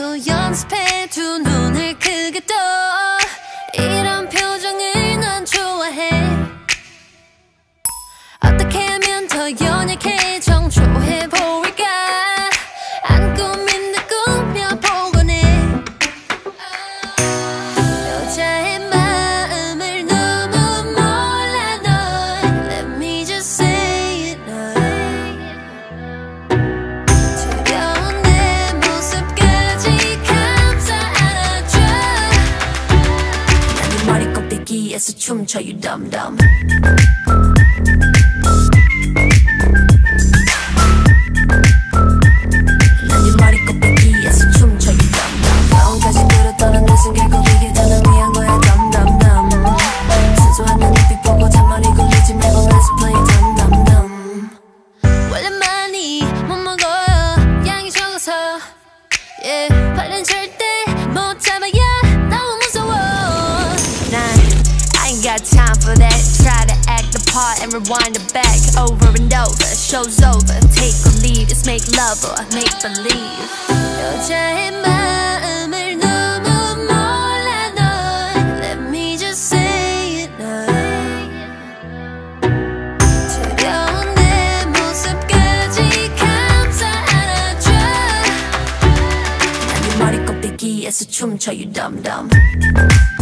또 연습해 두 눈을 크게 떠 이런 표정을 난 좋아해 어떻게 하면 더 연약해 정초해 보일까 안 꾸민 듯 꾸며보곤 해 여자의 마음을 너무 몰라 넌 Let me just say it 두려운 내 모습까지 감싸 안아줘 난 네 머리 꼭대기에서 춤춰 you dumb dumb 발은 절대 못 잡아야 너무 무서워 난 I ain't got time for that Try to act the part and rewind it back Over and over, show's over Take or leave, it's make love or make believe 여자의 마음을 너무 몰라 넌 Let me just say it 두려운 내 모습까지 감싸 안아줘 머리 꼭대기에서 춤춰 you dumb dumb